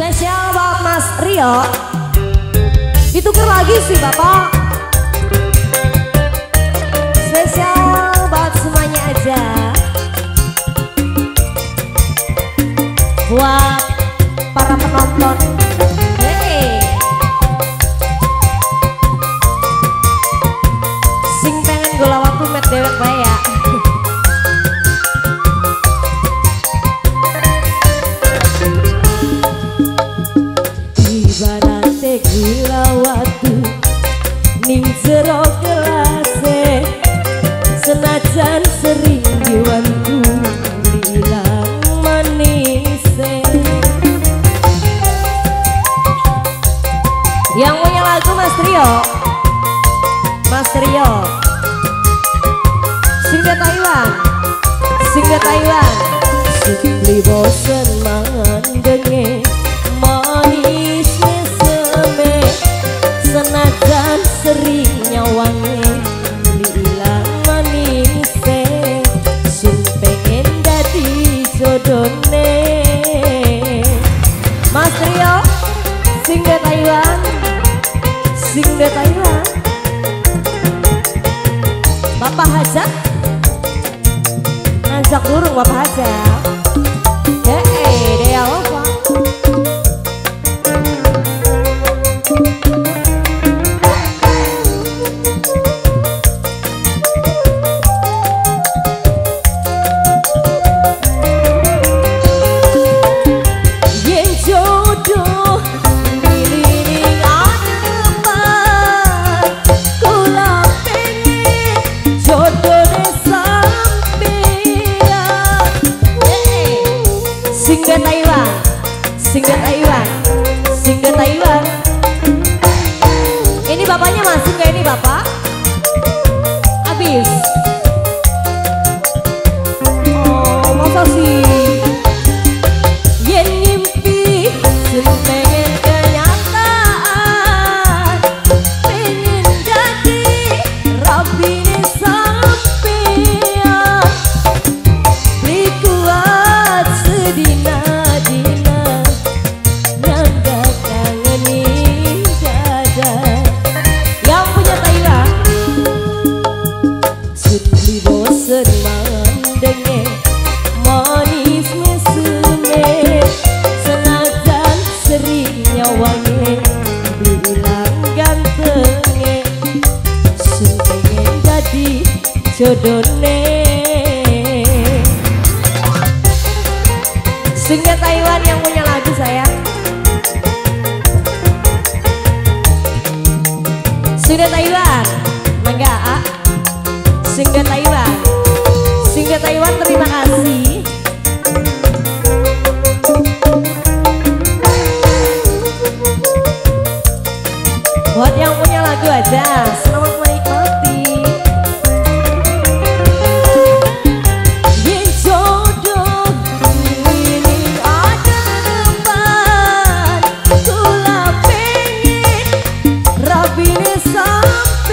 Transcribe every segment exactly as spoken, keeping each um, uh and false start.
Spesial buat Mas Rio. Ditukar lagi sih Bapak. Spesial buat semuanya aja. Buat para penonton. Hey. Sing pengen gula waktu met dewek bae ya. Ibarate gula waktu ning jero gelase, senajan sering jiwanku bilang manise. Yang punya lagu Mas Rio, Mas Rio Singga Taiwan, Singga Taiwan. Sing bosen mandenge manisnya seme, senajan sering nyawange bilang manise. Sun pengen dadi jodone. Mas Rio Singga Taiwan, Singga Taiwan. Bapak Hajat ngajak durung Bapak Hajat. Hei, dia apa? Singga Taiwan, Singga Taiwan, Singga Taiwan. Ini bapaknya masuk gak ini bapak? Habis. Oh, masa sih? Yen ngimpi, sun pengen kenyataan, pengen jadi Rabbine sampean. Beri kuat sedina mandenge manisnya seme, senajan sering nyawange bilang gantenge. Sun pengen jadi jodone. Singga Taiwan yang punya lagu sayang. Singga Taiwan, mangga A. Singga Taiwan, Singga Taiwan, terima kasih. Buat yang punya lagu aja, selamat menikmati. Yen jodoh ini ada depan, kula pengen Rabbine sampean.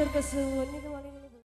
matur kesuwun niku